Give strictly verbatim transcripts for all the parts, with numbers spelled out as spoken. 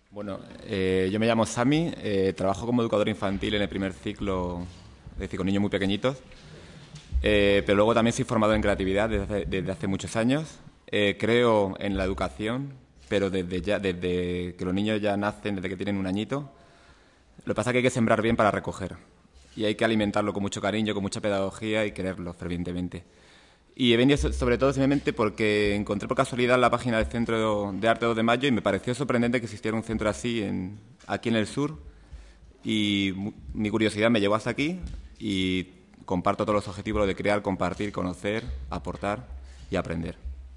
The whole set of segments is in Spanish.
Bueno, eh, yo me llamo Sami, eh, trabajo como educador infantil en el primer ciclo, es decir, con niños muy pequeñitos, eh, pero luego también soy formado en creatividad desde hace, desde hace muchos años. Eh, creo en la educación, pero desde, ya, desde que los niños ya nacen, desde que tienen un añito. Lo que pasa es que hay que sembrar bien para recoger y hay que alimentarlo con mucho cariño, con mucha pedagogía y quererlo fervientemente. Y he venido sobre todo simplemente porque encontré por casualidad la página del Centro de Arte dos de Mayo y me pareció sorprendente que existiera un centro así en, aquí en el sur, y mi curiosidad me llevó hasta aquí y comparto todos los objetivos de crear, compartir, conocer, aportar y aprender.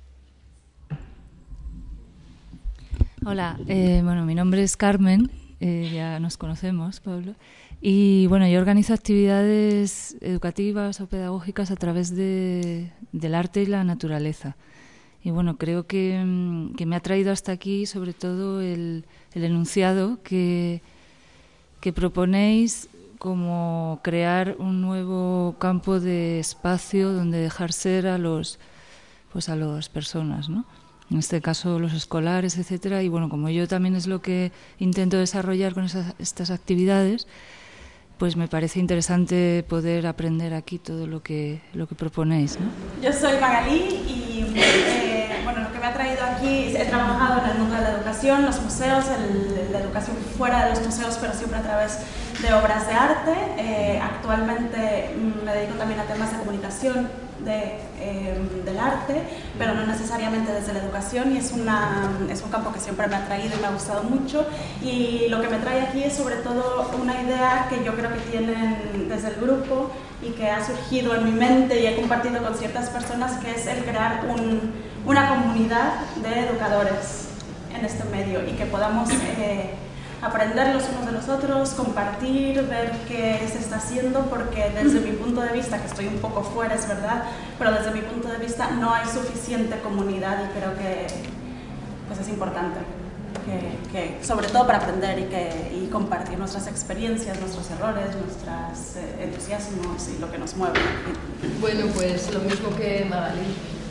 Hola, eh, bueno, mi nombre es Carmen, eh, ya nos conocemos, Pablo. Y bueno, yo organizo actividades educativas o pedagógicas a través de, del arte y la naturaleza. Y bueno, creo que, que me ha traído hasta aquí sobre todo el, el enunciado que, que proponéis, como crear un nuevo campo de espacio donde dejar ser a los, pues a las personas, ¿no? En este caso los escolares, etcétera. Y bueno, como yo también es lo que intento desarrollar con esas, estas actividades, pues me parece interesante poder aprender aquí todo lo que, lo que proponéis, ¿no? Yo soy Magalí y eh, bueno, lo que me ha traído aquí, he trabajado en el mundo de la educación, los museos, el, la educación fuera de los museos, pero siempre a través de obras de arte. Eh, actualmente me dedico también a temas de comunicación de, eh, del arte, pero no necesariamente desde la educación, y es, una, es un campo que siempre me ha atraído y me ha gustado mucho. Y lo que me trae aquí es sobre todo una idea que yo creo que tienen desde el grupo y que ha surgido en mi mente y he compartido con ciertas personas, que es el crear un, una comunidad de educadores en este medio y que podamos eh, aprender los unos de los otros, compartir, ver qué se está haciendo, porque desde mi punto de vista, que estoy un poco fuera, es verdad, pero desde mi punto de vista no hay suficiente comunidad y creo que pues es importante, que, que, sobre todo para aprender y, que, y compartir nuestras experiencias, nuestros errores, nuestros eh, entusiasmos y lo que nos mueve. Bueno, pues lo mismo que Magalí.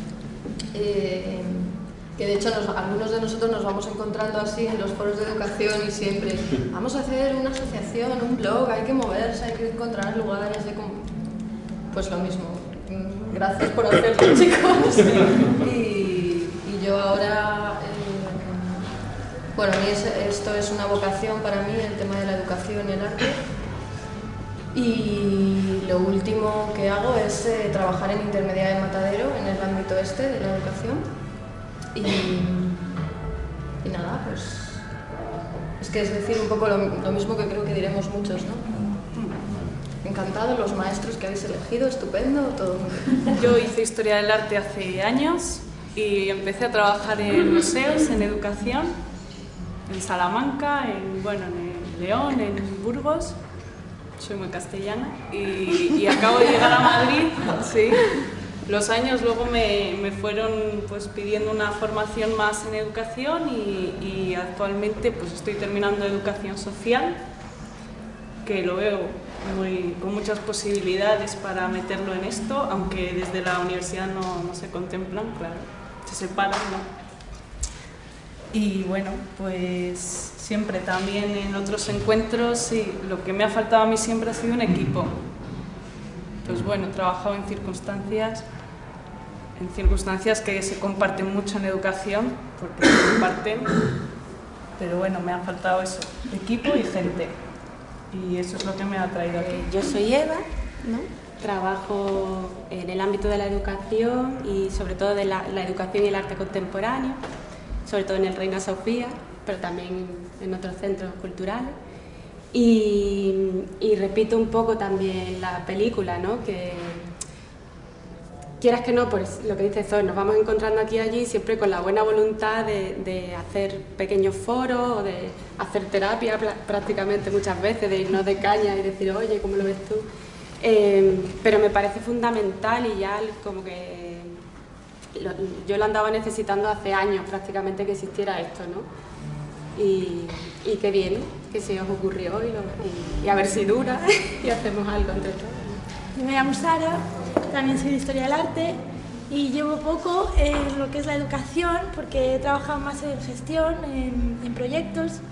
Eh, que de hecho nos, algunos de nosotros nos vamos encontrando así en los foros de educación y siempre vamos a hacer una asociación, un blog, hay que moverse, hay que encontrar lugares de... Pues lo mismo, gracias por hacerlo, chicos. Y, y yo ahora, eh, bueno, a mí es, esto es una vocación para mí, el tema de la educación y el arte. Y lo último que hago es eh, trabajar en Intermedia de Matadero, en el ámbito este de la educación. Y, y nada, pues es que es decir un poco lo, lo mismo que creo que diremos muchos, ¿no? Encantado, los maestros que habéis elegido, estupendo, todo. Yo hice Historia del Arte hace años y empecé a trabajar en museos, en educación, en Salamanca, en, bueno, en León, en Burgos. Soy muy castellana y, y acabo de llegar a Madrid, sí. Los años luego me, me fueron pues, pidiendo una formación más en educación y, y actualmente pues, estoy terminando educación social, que lo veo muy, con muchas posibilidades para meterlo en esto, aunque desde la universidad no, no se contemplan, claro, se separan, ¿no? Y bueno, pues siempre también en otros encuentros, sí, lo que me ha faltado a mí siempre ha sido un equipo. Pues bueno, he trabajado en circunstancias, en circunstancias que se comparten mucho en educación, porque se comparten, pero bueno, me ha faltado eso, equipo y gente, y eso es lo que me ha traído aquí. Yo soy Eva, ¿no? Trabajo en el ámbito de la educación y sobre todo de la, la educación y el arte contemporáneo, sobre todo en el Reina Sofía, pero también en otros centros culturales. Y, y repito un poco también la película, ¿no? Que quieras que no, pues lo que dice Zoe, nos vamos encontrando aquí y allí siempre con la buena voluntad de, de hacer pequeños foros o de hacer terapia prácticamente muchas veces, de irnos de caña y decir, oye, ¿cómo lo ves tú? Eh, pero me parece fundamental y ya como que lo, yo lo andaba necesitando hace años prácticamente que existiera esto, ¿no? Y, y qué bien que se os ocurrió y, lo, y, y a ver si dura y hacemos algo entre todos. Yo me llamo Sara, también soy de Historia del Arte y llevo poco en lo que es la educación porque he trabajado más en gestión, en, en proyectos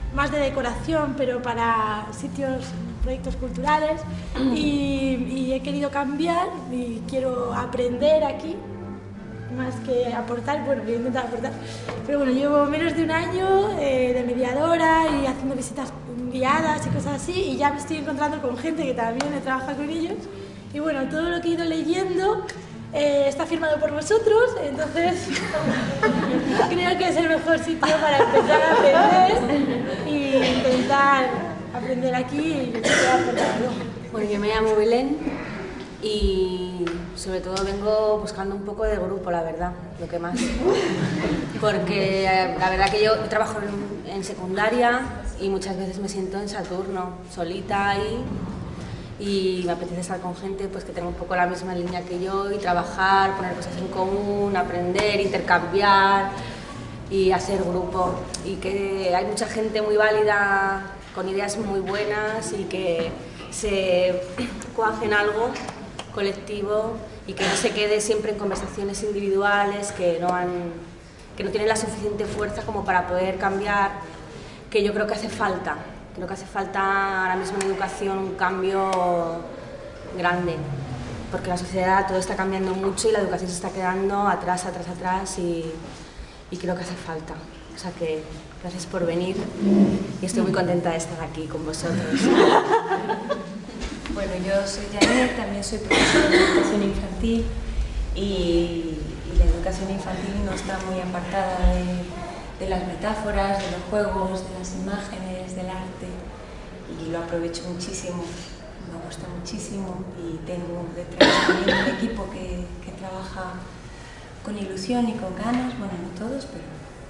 más de decoración, pero para sitios, proyectos culturales, y, y he querido cambiar y quiero aprender aquí, más que aportar. Bueno, voy a intentar aportar, pero bueno, llevo menos de un año eh, de mediadora y haciendo visitas guiadas y cosas así, y ya me estoy encontrando con gente que también he trabajado con ellos, y bueno, todo lo que he ido leyendo eh, está firmado por vosotros, entonces creo que es el mejor sitio para empezar a aprender y intentar aprender aquí y aportarlo. Bueno, yo me llamo Belén y sobre todo vengo buscando un poco de grupo, la verdad, lo que más. Porque la verdad que yo trabajo en, en secundaria y muchas veces me siento en Saturno, solita ahí, y me apetece estar con gente pues que tenga un poco la misma línea que yo y trabajar, poner cosas en común, aprender, intercambiar y hacer grupo. Y que hay mucha gente muy válida, con ideas muy buenas y que se cuajen algo colectivo y que no se quede siempre en conversaciones individuales que no, han, que no tienen la suficiente fuerza como para poder cambiar, que yo creo que hace falta. Creo que hace falta ahora mismo en educación un cambio grande, porque la sociedad todo está cambiando mucho y la educación se está quedando atrás, atrás, atrás y, y creo que hace falta. O sea que gracias por venir y estoy muy contenta de estar aquí con vosotros. Bueno, yo soy Janet, también soy profesora de educación infantil y, y la educación infantil no está muy apartada de, de las metáforas, de los juegos, de las imágenes, del arte, y lo aprovecho muchísimo, me gusta muchísimo y tengo detrás también un equipo que, que trabaja con ilusión y con ganas, bueno, no todos, pero,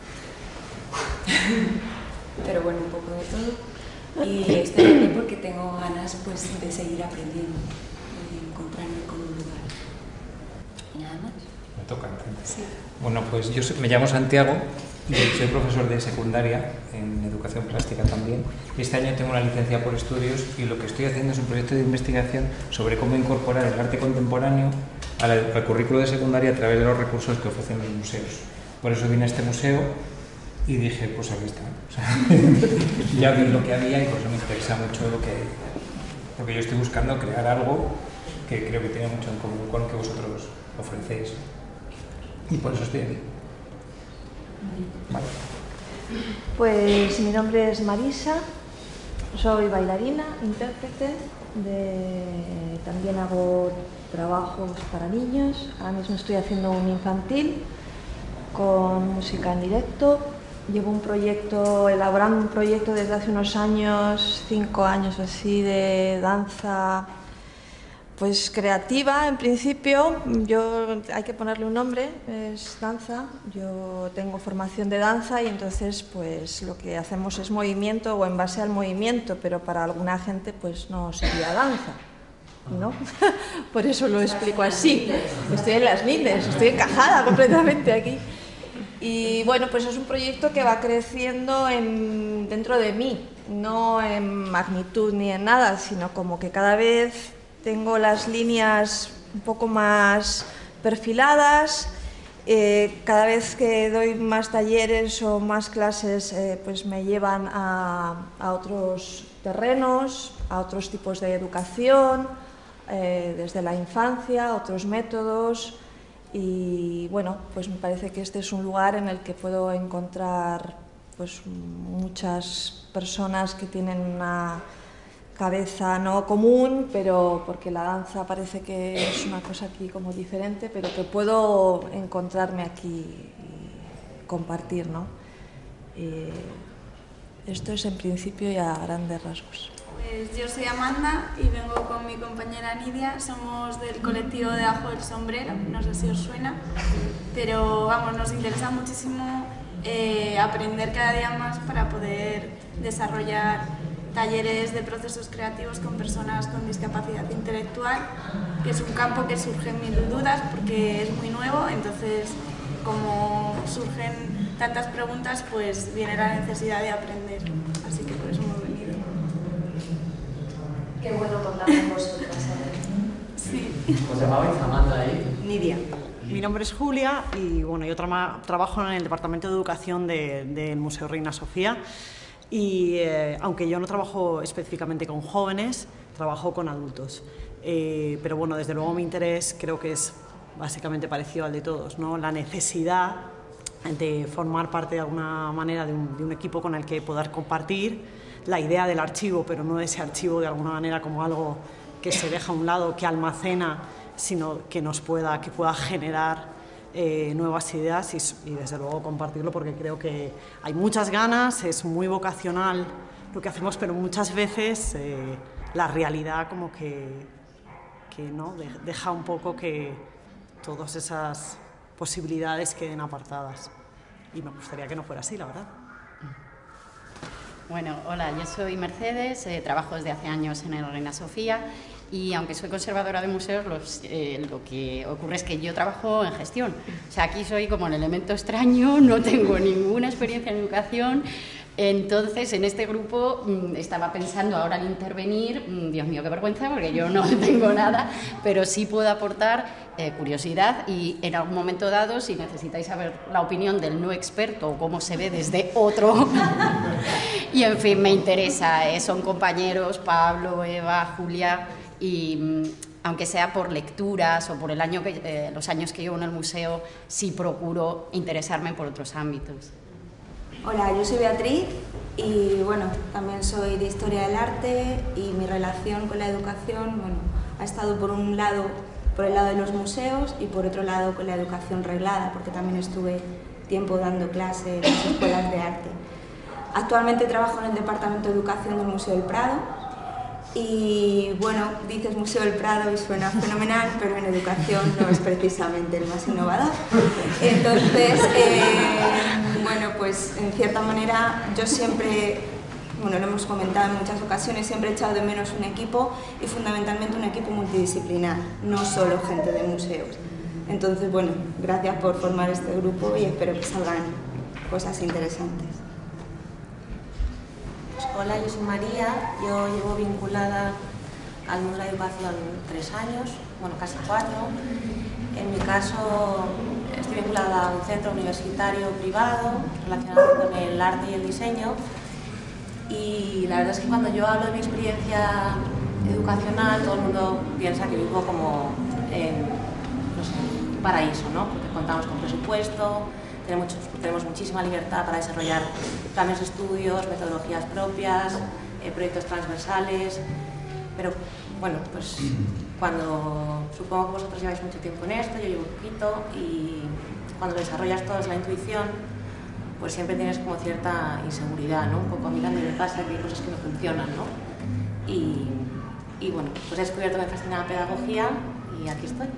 pero bueno, un poco de todo. Y estoy aquí porque tengo ganas pues, de seguir aprendiendo, de encontrarme con un lugar. ¿Y nada más? Me toca entonces. Sí. Bueno, pues yo soy, me llamo Santiago y soy profesor de secundaria en educación plástica también. Este año tengo una licencia por estudios y lo que estoy haciendo es un proyecto de investigación sobre cómo incorporar el arte contemporáneo al, al currículo de secundaria a través de los recursos que ofrecen los museos. Por eso vine a este museo y dije, pues aquí está. O sea, ya vi lo que había y por eso me interesa mucho lo que... Porque yo estoy buscando crear algo que creo que tiene mucho en común con lo que vosotros ofrecéis. Y por eso estoy aquí. Vale. Pues mi nombre es Marisa, soy bailarina, intérprete, de... también hago trabajos para niños. Ahora mismo estoy haciendo un infantil con música en directo. Llevo un proyecto, elaborando un proyecto desde hace unos años, cinco años así, de danza pues creativa en principio. Yo hay que ponerle un nombre, es danza. Yo tengo formación de danza y entonces pues lo que hacemos es movimiento o en base al movimiento, pero para alguna gente pues no sería danza, ¿no? Por eso lo explico así. Estoy en las lindes, estoy encajada completamente aquí. Y bueno, pues es un proyecto que va creciendo en, dentro de mí, no en magnitud ni en nada, sino como que cada vez tengo las líneas un poco más perfiladas. Eh, cada vez que doy más talleres o más clases, eh, pues me llevan a, a otros terrenos, a otros tipos de educación, eh, desde la infancia, otros métodos. Y bueno, pues me parece que este es un lugar en el que puedo encontrar pues muchas personas que tienen una cabeza no común, pero porque la danza parece que es una cosa aquí como diferente, pero que puedo encontrarme aquí y compartir, ¿no? Eh, esto es en principio y a grandes rasgos. Pues yo soy Amanda y vengo con mi compañera Nidia, somos del colectivo de Ajo del Sombrero, no sé si os suena, pero vamos, nos interesa muchísimo eh, aprender cada día más para poder desarrollar talleres de procesos creativos con personas con discapacidad intelectual, que es un campo que surgen mil dudas porque es muy nuevo, entonces como surgen tantas preguntas, pues viene la necesidad de aprender, así que por eso hemos venido. Qué bueno contar con vosotras. Sí. ¿Os llamabais Amanda ahí? Nidia. Mi nombre es Julia y bueno, yo tra trabajo en el Departamento de Educación de, del Museo Reina Sofía. y eh, aunque yo no trabajo específicamente con jóvenes, trabajo con adultos. Eh, pero bueno, desde luego mi interés creo que es básicamente parecido al de todos, ¿no? La necesidad de formar parte de alguna manera de un, de un equipo con el que poder compartir la idea del archivo, pero no ese archivo de alguna manera como algo que se deja a un lado, que almacena, sino que nos pueda, que pueda generar eh, nuevas ideas y, y desde luego compartirlo, porque creo que hay muchas ganas, es muy vocacional lo que hacemos, pero muchas veces eh, la realidad como que, que ¿no? De, deja un poco que todas esas posibilidades queden apartadas. Y me gustaría que no fuera así, la verdad. Bueno, hola, yo soy Mercedes, eh, trabajo desde hace años en el Reina Sofía y aunque soy conservadora de museos, los, eh, lo que ocurre es que yo trabajo en gestión. O sea, aquí soy como el elemento extraño, no tengo ninguna experiencia en educación. Entonces, en este grupo mmm, estaba pensando ahora al intervenir, mmm, Dios mío, qué vergüenza, porque yo no tengo nada, pero sí puedo aportar eh, curiosidad y en algún momento dado, si necesitáis saber la opinión del no experto o cómo se ve desde otro, y en fin, me interesa, eh, son compañeros, Pablo, Eva, Julia, y mmm, aunque sea por lecturas o por el año que, eh, los años que llevo en el museo, sí procuro interesarme por otros ámbitos. Hola, yo soy Beatriz y bueno, también soy de Historia del Arte y mi relación con la educación, bueno, ha estado por un lado, por el lado de los museos y por otro lado con la educación reglada, porque también estuve tiempo dando clases en las escuelas de arte. Actualmente trabajo en el Departamento de Educación del Museo del Prado y bueno, dices Museo del Prado y suena fenomenal, pero en educación no es precisamente el más innovador. Entonces, eh, bueno, pues en cierta manera yo siempre, bueno, lo hemos comentado en muchas ocasiones, siempre he echado de menos un equipo y fundamentalmente un equipo multidisciplinar, no solo gente de museos. Entonces, bueno, gracias por formar este grupo y espero que salgan cosas interesantes. Hola, yo soy María, yo llevo vinculada al mundo de la educación tres años, bueno, casi cuatro. En mi caso, estoy vinculada a un centro universitario privado relacionado con el arte y el diseño. Y la verdad es que cuando yo hablo de mi experiencia educacional, todo el mundo piensa que vivo como en, no sé, un paraíso, ¿no? Porque contamos con presupuesto, tenemos, tenemos muchísima libertad para desarrollar planes de estudios, metodologías propias, eh, proyectos transversales, pero bueno, pues cuando supongo que vosotros lleváis mucho tiempo en esto, yo llevo un poquito, y cuando desarrollas todo es la intuición, pues siempre tienes como cierta inseguridad, ¿no? Un poco a mí también me pasa que hay cosas que no funcionan, ¿no? Y, y bueno, pues he descubierto que me fascina la pedagogía y aquí estoy.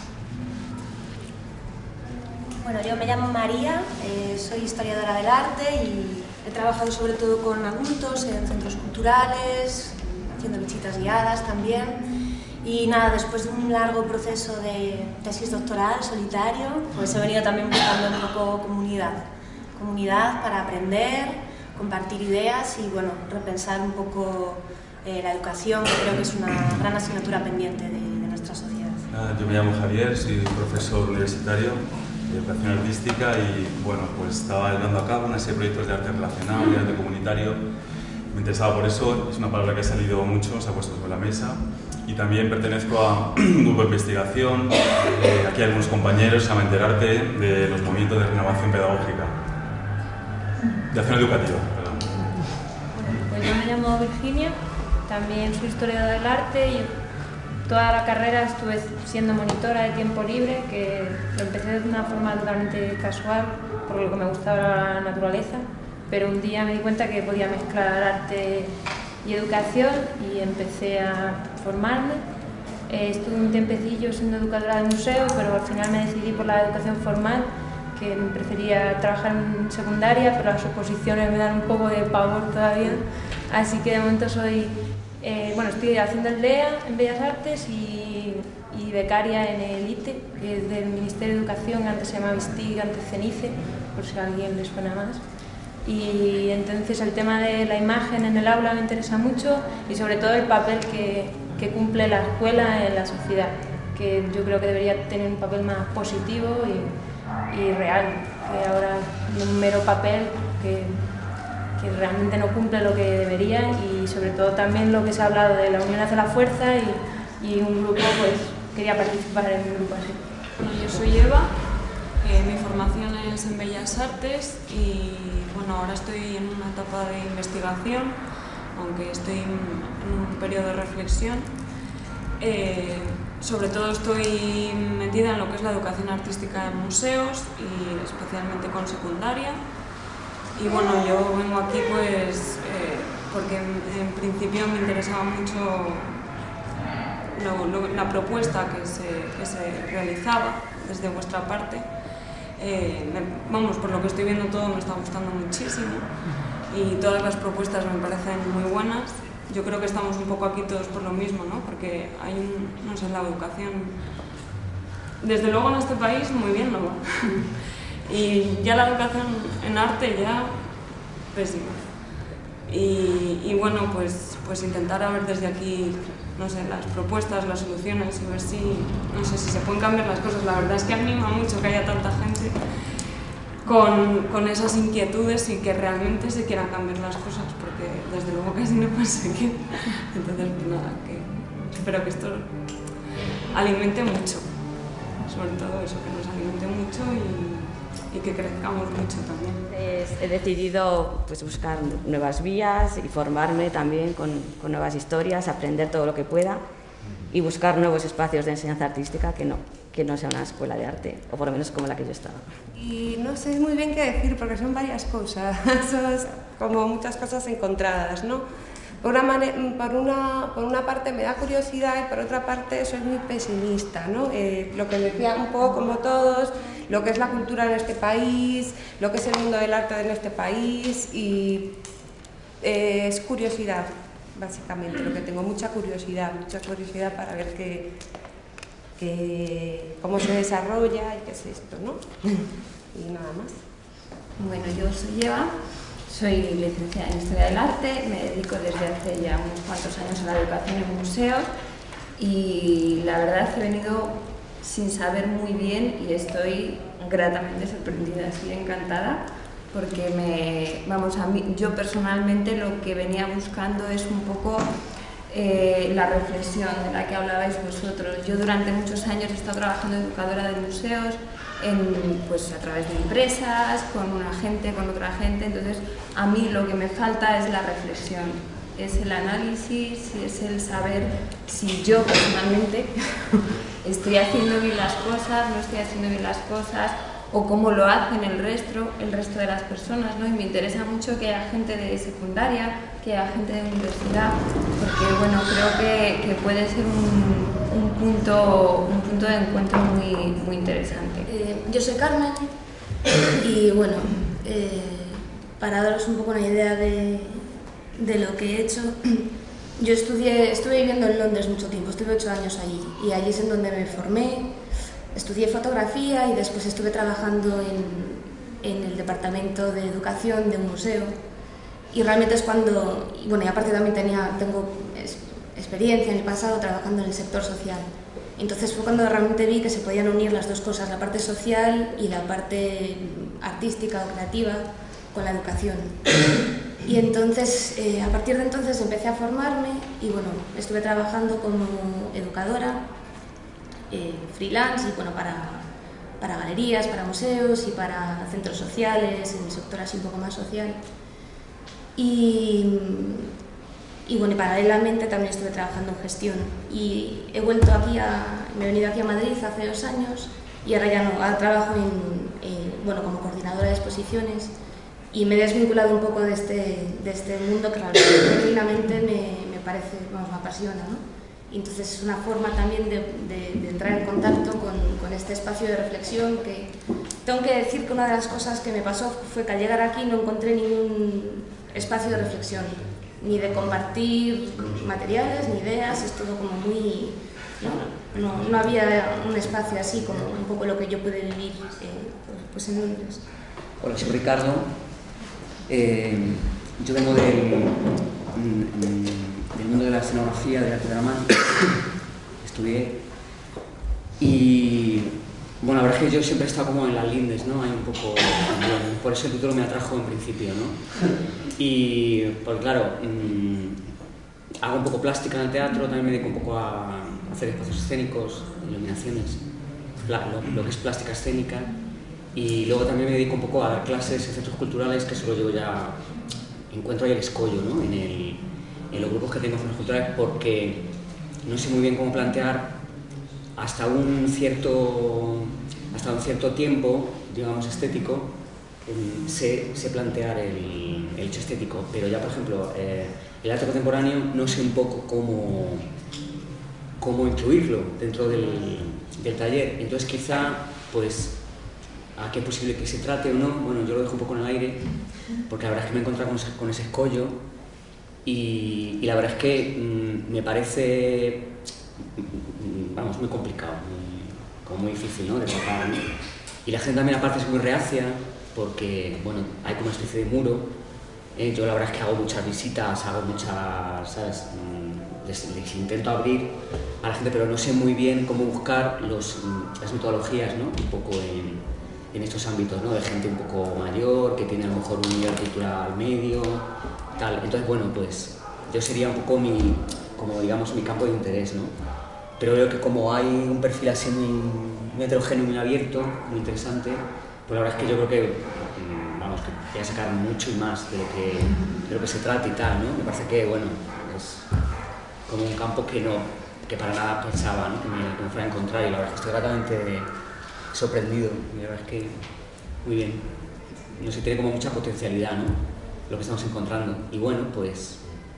Bueno, yo me llamo María, eh, soy historiadora del arte y he trabajado sobre todo con adultos en centros culturales, haciendo visitas guiadas también. Y nada, después de un largo proceso de tesis doctoral solitario, pues he venido también buscando un poco comunidad. Comunidad para aprender, compartir ideas y bueno, repensar un poco eh, la educación, que creo que es una gran asignatura pendiente de, de nuestra sociedad. Ah, yo me llamo Javier, soy profesor universitario de educación artística y bueno, pues estaba llevando a cabo una serie de proyectos de arte relacional, de arte comunitario. Me interesaba por eso, es una palabra que ha salido mucho, se ha puesto sobre la mesa. Y también pertenezco a un grupo de investigación, eh, aquí hay algunos compañeros, se llama Enterarte, de los movimientos de renovación pedagógica, de acción educativa. Perdón. Pues yo me llamo Virginia, también soy historiadora del arte y toda la carrera estuve siendo monitora de tiempo libre, que lo empecé de una forma totalmente casual, por lo que me gustaba la naturaleza, pero un día me di cuenta que podía mezclar arte y educación y empecé a formarme. Eh, estuve un tiempecillo siendo educadora de museo, pero al final me decidí por la educación formal, que prefería trabajar en secundaria, pero las oposiciones me dan un poco de pavor todavía, así que de momento soy, eh, bueno, estoy haciendo el D E A en Bellas Artes y, y becaria en el I T E, que es del Ministerio de Educación, antes se llamaba ISTIG, antes CENICE, por si a alguien le suena más. Y entonces el tema de la imagen en el aula me interesa mucho y sobre todo el papel que, que cumple la escuela en la sociedad, que yo creo que debería tener un papel más positivo y, y real, que ahora es un mero papel que que realmente no cumple lo que debería y sobre todo también lo que se ha hablado de la unión hace la fuerza y, y un grupo, pues quería participar en un grupo así. Bueno, yo soy Eva, eh, mi formación es en Bellas Artes y bueno, ahora estoy en una etapa de investigación, aunque estoy en, en un periodo de reflexión. Eh, sobre todo estoy metida en lo que es la educación artística en museos y especialmente con secundaria. Y bueno, yo vengo aquí pues eh, porque en, en principio me interesaba mucho lo, lo, la propuesta que se, que se realizaba desde vuestra parte. Eh, me, vamos, por lo que estoy viendo todo me está gustando muchísimo y todas las propuestas me parecen muy buenas. Yo creo que estamos un poco aquí todos por lo mismo, ¿no? Porque hay un, no sé, la educación, desde luego en este país muy bien no va. Y ya la educación en arte ya pésima. Y, y bueno, pues, pues intentar a ver desde aquí, no sé, las propuestas, las soluciones y ver si, no sé, si se pueden cambiar las cosas. La verdad es que anima mucho que haya tanta gente con, con esas inquietudes y que realmente se quieran cambiar las cosas, porque desde luego casi no pasa que... Entonces, pues nada, que espero que esto alimente mucho, sobre todo eso, que nos alimente mucho y, y que crezcamos mucho también. Pues he decidido pues, buscar nuevas vías y formarme también con, con nuevas historias, aprender todo lo que pueda y buscar nuevos espacios de enseñanza artística que no, que no sea una escuela de arte, o por lo menos como la que yo estaba. Y no sé muy bien qué decir porque son varias cosas, son como muchas cosas encontradas, ¿no? Por una, por, una, por una parte me da curiosidad y por otra parte soy muy pesimista, ¿no? Eh, lo que decía un poco como todos, lo que es la cultura en este país, lo que es el mundo del arte en este país y eh, es curiosidad, básicamente, lo que tengo, mucha curiosidad, mucha curiosidad para ver qué, qué, cómo se desarrolla y qué es esto, ¿no? Y nada más. Bueno, yo soy Eva. Soy licenciada en Historia del Arte, me dedico desde hace ya unos cuantos años a la educación en museos y la verdad es que he venido sin saber muy bien y estoy gratamente sorprendida, estoy encantada porque me, vamos, a mí, yo personalmente lo que venía buscando es un poco eh, la reflexión de la que hablabais vosotros. Yo durante muchos años he estado trabajando de educadora de museos, En, pues a través de empresas, con una gente, con otra gente, entonces a mí lo que me falta es la reflexión, es el análisis, es el saber si yo personalmente estoy haciendo bien las cosas, no estoy haciendo bien las cosas, o cómo lo hacen el resto, el resto de las personas, ¿no? Y me interesa mucho que haya gente de secundaria, que haya gente de universidad, porque bueno, creo que, que puede ser un, un, punto, un punto de encuentro muy, muy interesante. Eh, yo soy Carmen y bueno, eh, para daros un poco una idea de, de lo que he hecho, yo estudié, estuve viviendo en Londres mucho tiempo, estuve ocho años allí y allí es en donde me formé. Estudié fotografía y después estuve trabajando en, en el departamento de educación de un museo y realmente es cuando, y bueno, y aparte también tenía, tengo experiencia en el pasado trabajando en el sector social. Entonces fue cuando realmente vi que se podían unir las dos cosas, la parte social y la parte artística o creativa con la educación. Y entonces, eh, a partir de entonces empecé a formarme y bueno, estuve trabajando como educadora, Eh, freelance y bueno, para, para galerías, para museos y para centros sociales, en el sector así un poco más social. Y, y bueno, y paralelamente también estuve trabajando en gestión. Y he vuelto aquí a, me he venido aquí a Madrid hace dos años y ahora ya no, ahora trabajo en, en, bueno, como coordinadora de exposiciones y me he desvinculado un poco de este, de este mundo que realmente me, me parece, vamos, me apasiona, ¿no? Y entonces es una forma también de, de, de entrar en contacto con, con este espacio de reflexión que tengo que decir que una de las cosas que me pasó fue que al llegar aquí no encontré ningún espacio de reflexión, ni de compartir materiales, ni ideas, es todo como muy... ¿no? No, no había un espacio así como un poco lo que yo pude vivir eh, pues en Londres. Hola, soy Ricardo, eh, yo vengo del... Mm, del mundo de la escenografía, del arte dramático, estudié y Bueno, la verdad es que yo siempre he estado como en las lindes, ¿no? Hay un poco... Bueno, por eso el título me atrajo en principio, ¿no? Y, pues claro, mmm, hago un poco plástica en el teatro, también me dedico un poco a hacer espacios escénicos, iluminaciones, lo, lo que es plástica escénica. Y luego también me dedico un poco a dar clases en centros culturales, que solo yo ya encuentro ahí el escollo, ¿no? En, el, en los grupos que tengo en centros culturales, porque no sé muy bien cómo plantear hasta un cierto, hasta un cierto tiempo, digamos, estético, sé, sé plantear el, el hecho estético, pero ya, por ejemplo, eh, el arte contemporáneo no sé un poco cómo, cómo incluirlo dentro del, del taller. Entonces, quizá, pues, a qué es posible que se trate o no, bueno, yo lo dejo un poco en el aire, porque la verdad es que me he encontrado con ese, con ese escollo y, y la verdad es que mmm, me parece, vamos, muy complicado, muy, como muy difícil, ¿no?, de tratar, ¿no? Y la gente también aparte es muy reacia, porque, bueno, hay como una especie de muro. Eh, yo la verdad es que hago muchas visitas, hago muchas, ¿sabes? Les, les intento abrir a la gente, pero no sé muy bien cómo buscar los, las metodologías, ¿no?, un poco en, en estos ámbitos, ¿no?, de gente un poco mayor, que tiene a lo mejor un nivel cultural medio, tal. Entonces, bueno, pues yo sería un poco mi, como digamos, mi campo de interés, ¿no? Pero veo que como hay un perfil así muy, muy heterogéneo, muy abierto, muy interesante, pues la verdad es que yo creo que, vamos, que voy a sacar mucho y más de lo que, de lo que se trata y tal, ¿no? Me parece que, bueno, es como un campo que no, que para nada pensaba, ¿no?, que me, que me fuera a encontrar, y la verdad es que estoy gratamente sorprendido, y la verdad es que muy bien, no sé, tiene como mucha potencialidad, ¿no?, lo que estamos encontrando, y bueno, pues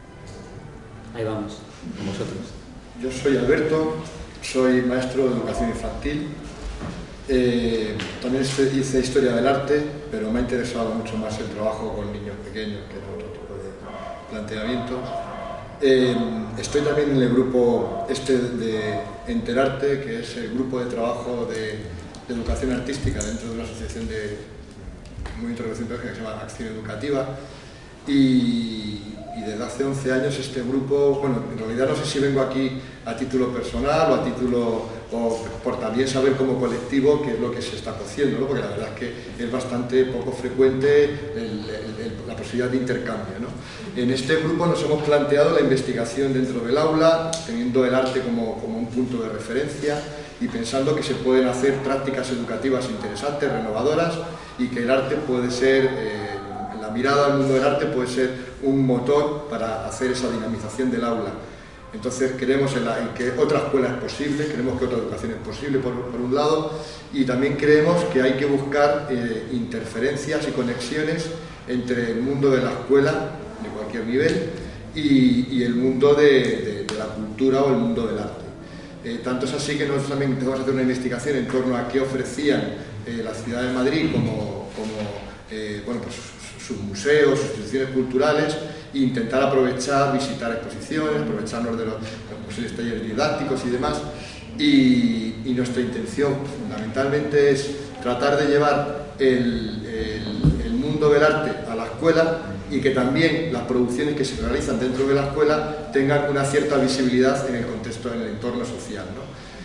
ahí vamos, con vosotros. Yo soy Alberto, soy maestro de educación infantil. Eh, también hice historia del arte, pero me ha interesado mucho más el trabajo con niños pequeños, que es otro tipo de planteamiento. Eh, estoy también en el grupo este de Enterarte, que es el grupo de trabajo de, de educación artística dentro de una asociación de muy intervención pedagógica que se llama Acción Educativa. Y, y desde hace once años este grupo, bueno, en realidad no sé si vengo aquí a título personal o a título, o por también saber como colectivo qué es lo que se está cociendo, ¿no?, porque la verdad es que es bastante poco frecuente el, el, el, la posibilidad de intercambio, ¿no? En este grupo nos hemos planteado la investigación dentro del aula, teniendo el arte como, como un punto de referencia y pensando que se pueden hacer prácticas educativas interesantes, renovadoras, y que el arte puede ser... Eh, La mirada al mundo del arte puede ser un motor para hacer esa dinamización del aula. Entonces creemos en, la, en que otra escuela es posible, creemos que otra educación es posible por, por un lado, y también creemos que hay que buscar eh, interferencias y conexiones entre el mundo de la escuela, de cualquier nivel, y, y el mundo de, de, de la cultura o el mundo del arte. Eh, tanto es así que nosotros también empezamos a hacer una investigación en torno a qué ofrecían eh, la ciudad de Madrid como, como eh, bueno, pues, sus museos, sus instituciones culturales, e intentar aprovechar, visitar exposiciones, aprovecharnos de los, los posibles talleres didácticos y demás. Y, y nuestra intención fundamentalmente es tratar de llevar el, el, el mundo del arte a la escuela, y que también las producciones que se realizan dentro de la escuela tengan una cierta visibilidad en el contexto, en el entorno social, ¿no?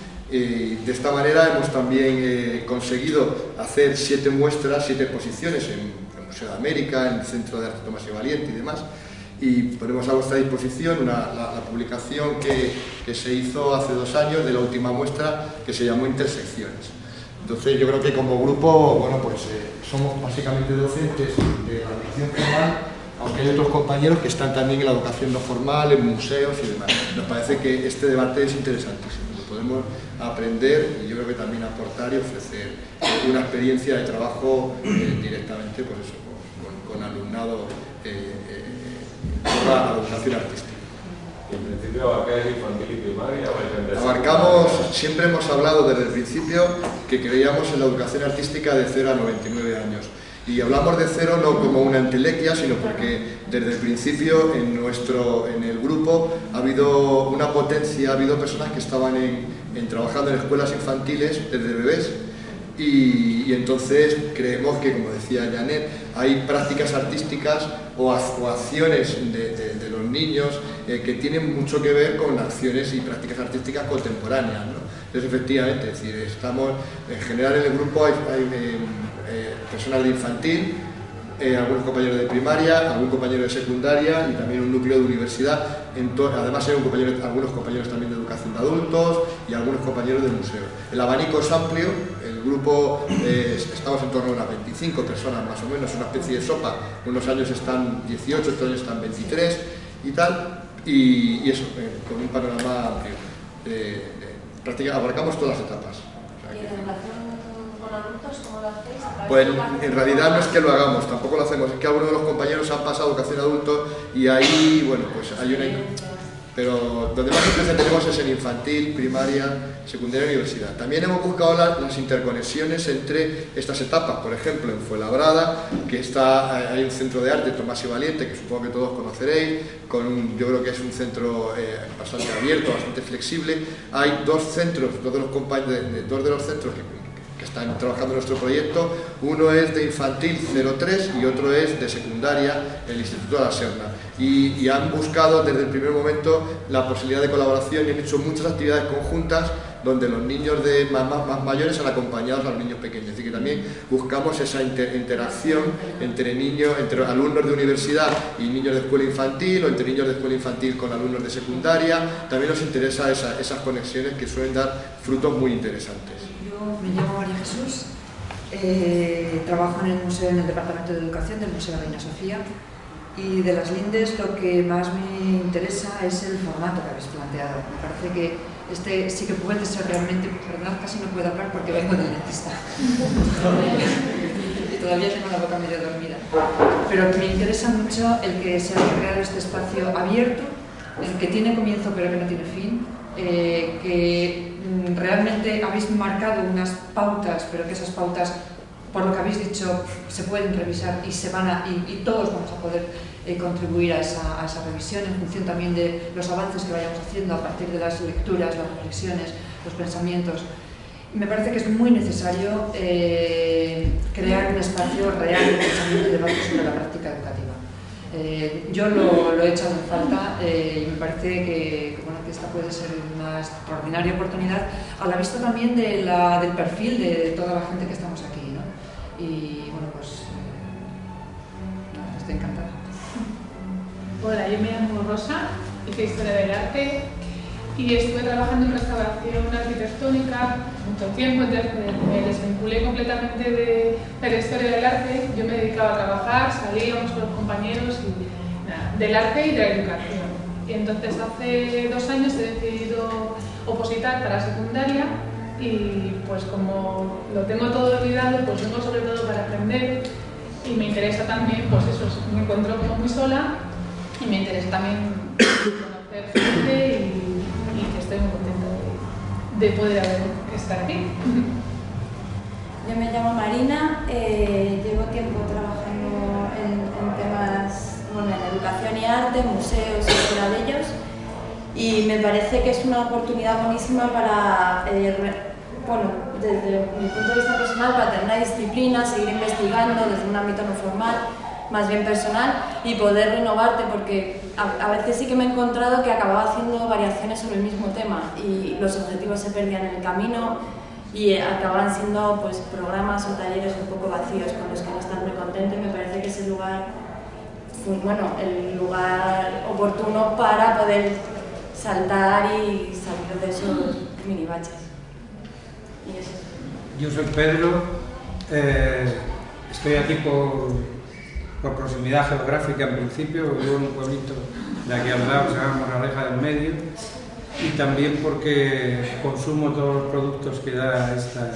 Y de esta manera hemos también eh, conseguido hacer siete muestras, siete exposiciones en Museo de América, en el Centro de Arte Tomás y Valiente y demás, y ponemos a vuestra disposición una, la, la publicación que, que se hizo hace dos años de la última muestra, que se llamó Intersecciones. Entonces yo creo que como grupo, bueno, pues eh, somos básicamente docentes de la educación formal, aunque hay otros compañeros que están también en la educación no formal, en museos y demás. Nos parece que este debate es interesantísimo, podemos aprender y yo creo que también aportar y ofrecer una experiencia de trabajo eh, directamente, pues eso, con, con alumnado eh, eh, por la educación artística. ¿En principio abarcáis infantil y primaria o Abarcamos, siempre hemos hablado desde el principio que creíamos en la educación artística de cero a noventa y nueve años. Y hablamos de cero no como una entelequia, sino porque desde el principio en, nuestro, en el grupo ha habido una potencia, ha habido personas que estaban en, en trabajando en escuelas infantiles desde bebés, y, y entonces creemos que, como decía Janet, hay prácticas artísticas o, o acciones de, de, de los niños, eh, que tienen mucho que ver con acciones y prácticas artísticas contemporáneas, ¿no? Entonces, efectivamente, es decir, estamos, en general en el grupo hay, hay eh, eh, personal de infantil, eh, algunos compañeros de primaria, algún compañero de secundaria y también un núcleo de universidad. Además hay un compañero, algunos compañeros también de educación de adultos y algunos compañeros de museo. El abanico es amplio, el grupo, eh, estamos en torno a unas veinticinco personas más o menos, una especie de sopa. Unos años están dieciocho, otros años están veintitrés y tal, y, y eso, eh, con un panorama amplio. Eh, eh, prácticamente abarcamos todas las etapas. O sea, ¿Y en relación con adultos cómo lo hacéis? Pues en realidad no es que lo hagamos, tampoco lo hacemos, es que algunos de los compañeros han pasado educación adulto y ahí, bueno, pues hay una... Pero donde más influencia tenemos es en infantil, primaria, secundaria y universidad. También hemos buscado la, las interconexiones entre estas etapas, por ejemplo, en Fuenlabrada, que está, hay un centro de arte, Tomás y Valiente, que supongo que todos conoceréis, con un, yo creo que es un centro eh, bastante abierto, bastante flexible. Hay dos centros, dos de los, compañeros, de, de, dos de los centros que que están trabajando en nuestro proyecto, uno es de infantil cero tres y otro es de secundaria, el Instituto de la Serna, y, y han buscado desde el primer momento la posibilidad de colaboración y han hecho muchas actividades conjuntas donde los niños de más, más, más mayores han acompañado a los niños pequeños, así que también buscamos esa inter, interacción entre niños, entre alumnos de universidad y niños de escuela infantil, o entre niños de escuela infantil con alumnos de secundaria. También nos interesa esa, esas conexiones que suelen dar frutos muy interesantes. Me llamo María Jesús, eh, trabajo en el museo, en el departamento de educación del Museo Reina Sofía, y de las Lindes lo que más me interesa es el formato que habéis planteado. Me parece que este sí que puede ser realmente, perdón, casi no puedo hablar porque vengo del dentista y todavía tengo la boca medio dormida, pero me interesa mucho el que se haya creado este espacio abierto, el que tiene comienzo pero que no tiene fin, eh, que realmente habéis marcado unas pautas, pero que esas pautas, por lo que habéis dicho, se pueden revisar y, se van a, y, y todos vamos a poder eh, contribuir a esa, a esa revisión en función también de los avances que vayamos haciendo a partir de las lecturas, las reflexiones, los pensamientos. Y me parece que es muy necesario eh, crear un espacio real de pensamiento y debate sobre la práctica educativa. Eh, yo lo, lo he echado en falta eh, y me parece que, que, bueno, que esta puede ser una extraordinaria oportunidad a la vista también de la, del perfil de toda la gente que estamos aquí, ¿no? Y bueno, pues eh, estoy encantada. Hola, yo me llamo Rosa, hice Historia del Arte y estuve trabajando en restauración arquitectónica mucho tiempo, entonces me, me desvinculé completamente de, de la historia del arte. Yo me dedicaba a trabajar, salíamos con los compañeros y, nada, del arte y de la educación. Y entonces hace dos años he decidido opositar para secundaria y pues como lo tengo todo olvidado, pues vengo sobre todo para aprender y me interesa también, pues eso, me encuentro como muy sola y me interesa también conocer gente y, y que estoy muy contenta de, de poder haber, estar aquí. Yo me llamo Marina, eh, llevo tiempo trabajando en, en temas, bueno, en educación y arte, museos y fuera de ellos, y me parece que es una oportunidad buenísima para, eh, re, bueno, desde mi punto de vista personal, para tener una disciplina, seguir investigando desde un ámbito no formal, más bien personal, y poder renovarte, porque a, a veces sí que me he encontrado que acababa haciendo variaciones sobre el mismo tema y los objetivos se perdían en el camino y acababan siendo pues programas o talleres un poco vacíos con los que no estás muy contento, y me parece que es el lugar, bueno, el lugar oportuno para poder saltar y salir de esos mini baches. Y eso. Yo soy Pedro, eh, estoy aquí por, por proximidad geográfica en principio, vivo en un pueblito de aquí al lado, se llama Moraleja del Medio, y también porque consumo todos los productos que da esta,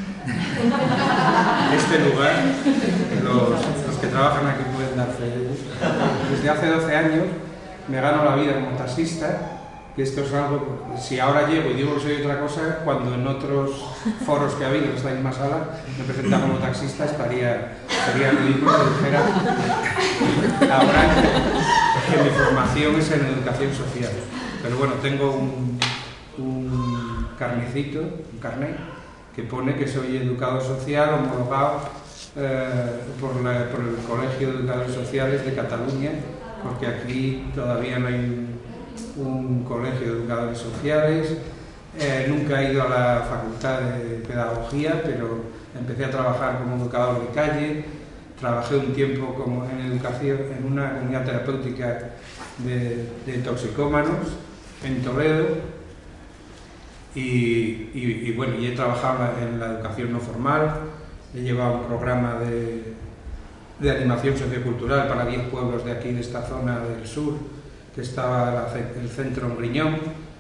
este lugar. Los, los que trabajan aquí pueden dar fe de ellos. Desde hace doce años me gano la vida como taxista, y esto es algo, si ahora llego y digo que soy otra cosa, cuando en otros foros que ha habido en esta misma sala me presentaba como taxista, estaría, sería ridículo que dijera ahora que, que mi formación es en educación social. Pero bueno, tengo un, un carnecito, un carnet, que pone que soy educador social homologado eh, por, la, por el Colegio de Educadores Sociales de Cataluña porque aquí todavía no hay un, un colegio de educadores sociales. Eh, nunca he ido a la facultad de pedagogía, pero empecé a trabajar como educador de calle. Trabajé un tiempo como en educación en una comunidad terapéutica de, de toxicómanos en Toledo y, y, y bueno, y he trabajado en la educación no formal. He llevado un programa de, de animación sociocultural para diez pueblos de aquí, de esta zona del sur, que estaba la, el centro en Griñón.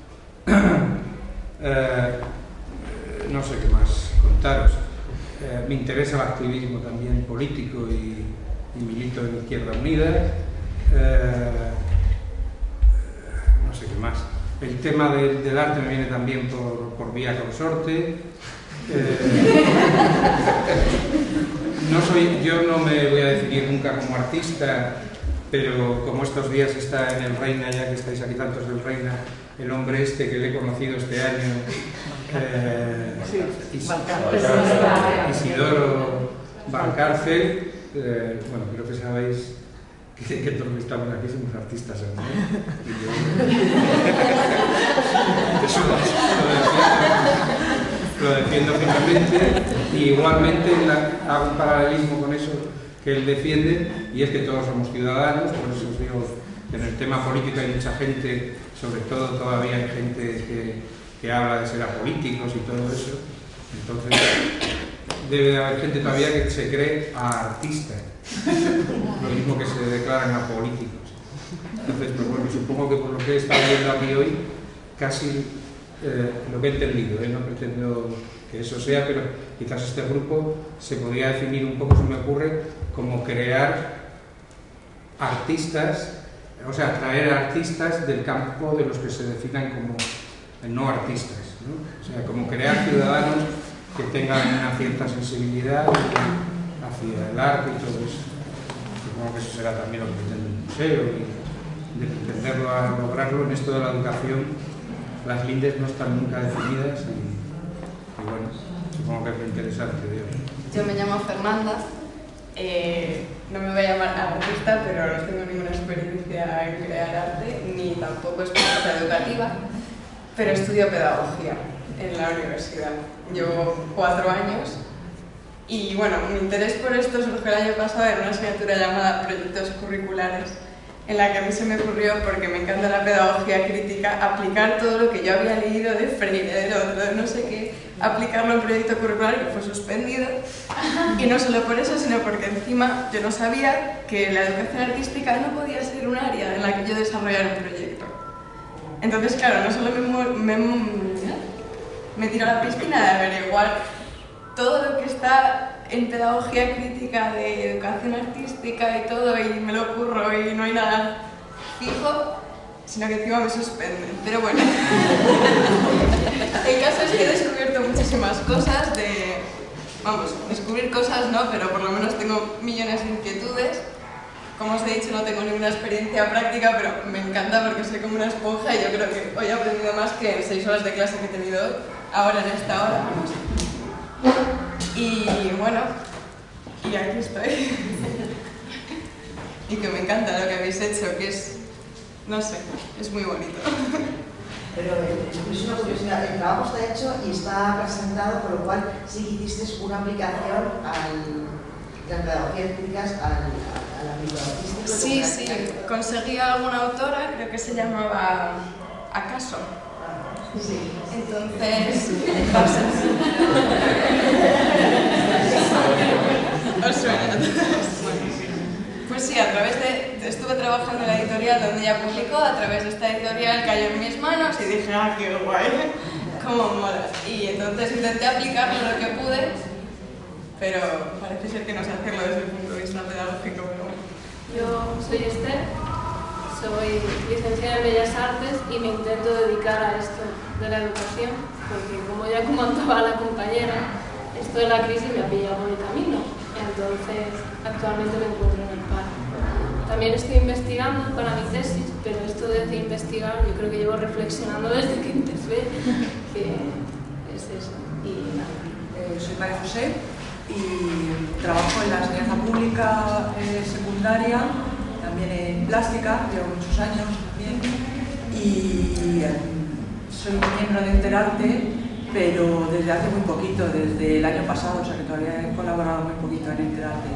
eh, no sé qué más contaros. Eh, me interesa el activismo también político y, y milito en Izquierda Unida. Eh, no sé qué más. El tema de, del arte me viene también por, por vía consorte. Eh, no soy, yo no me voy a definir nunca como artista, pero como estos días está en el Reina, ya que estáis aquí tantos del Reina, el hombre este que le he conocido este año, eh, Is Isidoro Valcárcel, eh, bueno, creo que sabéis que, que todos los que estamos aquí somos artistas, ¿no? Y yo, lo defiendo firmemente, y igualmente la, hago un paralelismo con eso que él defiende, y es que todos somos ciudadanos. Por eso os digo que en el tema político hay mucha gente, sobre todo todavía hay gente que, que habla de ser apolíticos y todo eso. Entonces debe de haber gente todavía que se cree artista, lo mismo que se declaran apolíticos. Entonces, pues bueno, supongo que por lo que he estado viendo aquí hoy, casi eh, lo que he entendido, ¿eh? No pretendo que eso sea, pero quizás este grupo se podría definir un poco, se me ocurre, como crear artistas, o sea, traer artistas del campo de los que se definan como no artistas, ¿no? O sea, como crear ciudadanos que tengan una cierta sensibilidad hacia el arte y todo eso. Supongo que eso será también lo que pretende el museo, y de pretenderlo a lograrlo. En esto de la educación, las lindes no están nunca definidas, y, y bueno, supongo que es lo interesante de hoy. Yo me llamo Fernanda, eh, no me voy a llamar artista, pero no tengo ninguna experiencia en crear arte, ni tampoco experiencia educativa, pero estudio pedagogía en la universidad. Llevo cuatro años y bueno, mi interés por esto surgió el año pasado en una asignatura llamada Proyectos Curriculares, en la que a mí se me ocurrió, porque me encanta la pedagogía crítica, aplicar todo lo que yo había leído de Freire, del otro, de no sé qué, aplicarlo en un proyecto curricular que fue suspendido. Y no solo por eso, sino porque encima yo no sabía que la educación artística no podía ser un área en la que yo desarrollara un proyecto. Entonces, claro, no solo me, me, me tiro a la piscina de averiguar todo lo que está en pedagogía crítica de educación artística y todo, y me lo curro y no hay nada fijo, sino que encima me suspenden. Pero bueno, el caso es que he descubierto muchísimas cosas de... Vamos, descubrir cosas no, pero por lo menos tengo millones de inquietudes. Como os he dicho, no tengo ninguna experiencia práctica, pero me encanta porque soy como una esponja, y yo creo que hoy he aprendido más que en seis horas de clase que he tenido ahora en esta hora. Y bueno, y aquí estoy. Y que me encanta lo que habéis hecho, que es, no sé, es muy bonito. Pero es una curiosidad, el trabajo está hecho y está presentado, por lo cual sí que hiciste una aplicación al, de la pedagogía críticas al, al ámbito artístico. Sí, sí, conseguí a alguna autora, creo que se llamaba Acaso. Sí. Entonces, ¿os suena? Pues sí, a través de... Estuve trabajando en la editorial donde ella publicó, a través de esta editorial cayó en mis manos y dije, ah, qué guay, cómo mola. Y entonces intenté aplicarlo lo que pude, pero parece ser que no sé hacerlo desde el punto de vista pedagógico, pero bueno. Yo soy Esther, soy licenciada en Bellas Artes y me intento dedicar a esto de la educación, porque como ya comentaba la compañera, esto de la crisis me ha pillado por el camino, entonces actualmente me encuentro en el paro. También estoy investigando para mi tesis, pero esto de investigar yo creo que llevo reflexionando desde que empecé, que es eso. Y nada. Eh, soy María José y trabajo en la enseñanza pública eh, secundaria, también en plástica, llevo muchos años también, y soy miembro de Enterarte, pero desde hace muy poquito, desde el año pasado, o sea que todavía he colaborado muy poquito en Enterarte.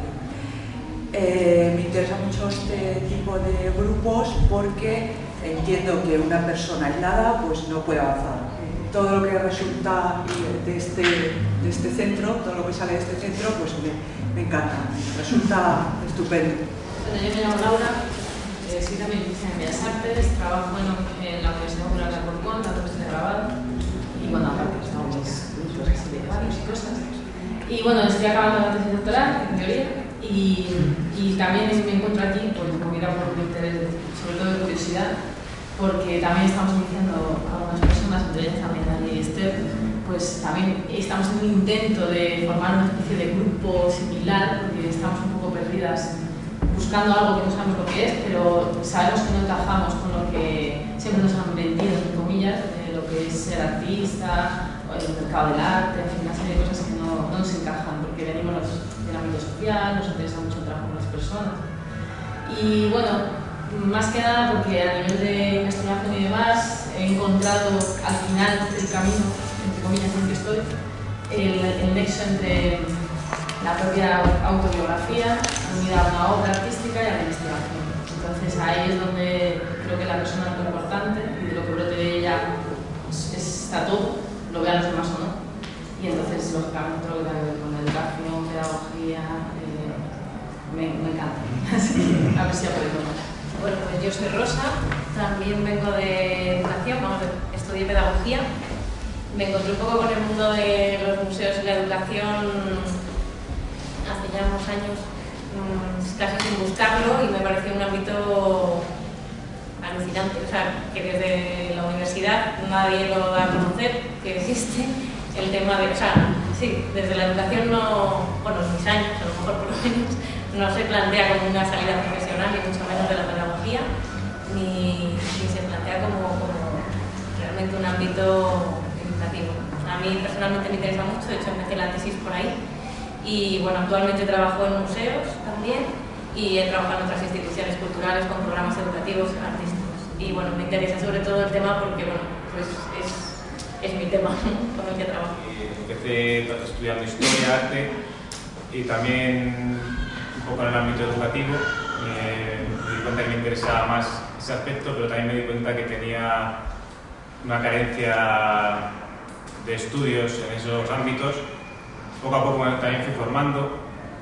Eh, me interesa mucho este tipo de grupos porque entiendo que una persona aislada pues no puede avanzar. Todo lo que resulta de este, de este centro, todo lo que sale de este centro, pues me, me encanta, resulta estupendo. Bueno, yo me llamo Laura, eh, soy también licenciada en Bellas Artes, trabajo en, en la Universidad Popular de Alcorcón, la profesora de grabado, y bueno, aparte estamos mis grupos así de varios y cosas. Y bueno, estoy acabando la tesis doctoral, en teoría, y, y también me encuentro aquí pues, movida por un interés, sobre todo de curiosidad, porque también estamos iniciando algunas personas, entre ellas también Dani y Esther, pues también estamos en un intento de formar una especie de grupo similar, porque estamos un poco perdidas buscando algo que no sabemos lo que es, pero sabemos que no encajamos con lo que siempre nos han vendido, entre comillas, de lo que es ser artista, o el mercado del arte, en fin, una serie de cosas que no, no nos encajan, porque venimos del ámbito social, nos interesa mucho el trabajo con las personas. Y bueno, más que nada porque a nivel de investigación y demás he encontrado al final del camino, entre comillas, en que estoy, el, el nexo entre la propia autobiografía unida a una obra artística y a la investigación. Entonces ahí es donde creo que la persona es muy importante y de lo que brote de ella pues, está todo, lo vean los demás o no. Y entonces, lógicamente, todo lo que tiene que ver con educación, pedagogía, eh, me, me encanta. Así que a ver si aprendo más. Bueno, pues yo soy Rosa, también vengo de educación, vamos, estudié pedagogía. Me encontré un poco con el mundo de los museos y la educación hace ya unos años, casi sin buscarlo, y me pareció un ámbito alucinante. O sea, que desde la universidad nadie lo da a conocer, que existe el tema de, o sea, sí, desde la educación no, bueno, en mis años, a lo mejor por lo menos, no se plantea como una salida profesional, ni mucho menos de la pedagogía, ni, ni se plantea como, como realmente un ámbito educativo. A mí personalmente me interesa mucho, de hecho empecé la tesis por ahí, y bueno, actualmente trabajo en museos también, y he trabajado en otras instituciones culturales con programas educativos artísticos. Y bueno, me interesa sobre todo el tema porque bueno, pues es, es mi tema con el que trabajo. Empecé estudiando historia, arte, y también un poco en el ámbito educativo. Me, me di cuenta que me interesaba más ese aspecto, pero también me di cuenta que tenía una carencia de estudios en esos ámbitos. Poco a poco también fui formando,